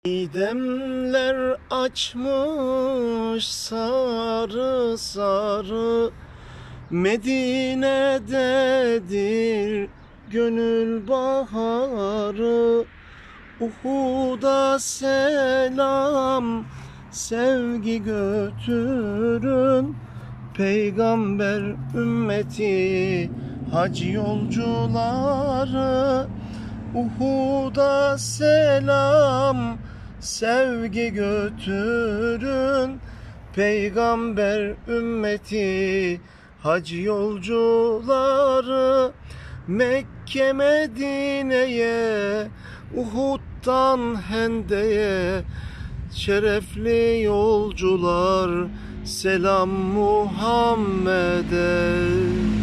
Demler açmış sarı sarı, Medine'dedir gönül baharı. Uhud'a selam, sevgi götürün, Peygamber ümmeti hac yolcuları. Uhud'a selam, sevgi götürün, Peygamber ümmeti hac yolcuları. Mekke Medine'ye, Uhud'dan Hende'ye, şerefli yolcular, selam Muhammed'e.